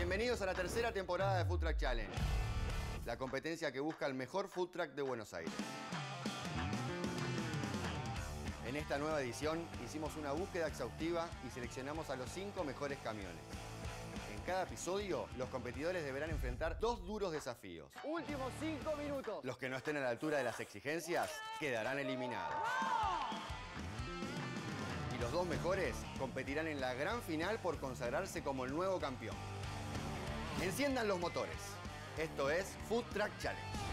Bienvenidos a la tercera temporada de Food Truck Challenge, la competencia que busca el mejor food truck de Buenos Aires. En esta nueva edición hicimos una búsqueda exhaustiva y seleccionamos a los 5 mejores camiones. En cada episodio, los competidores deberán enfrentar 2 duros desafíos. Últimos 5 minutos. Los que no estén a la altura de las exigencias quedarán eliminados. Y los 2 mejores competirán en la gran final por consagrarse como el nuevo campeón. Enciendan los motores. Esto es Food Truck Challenge.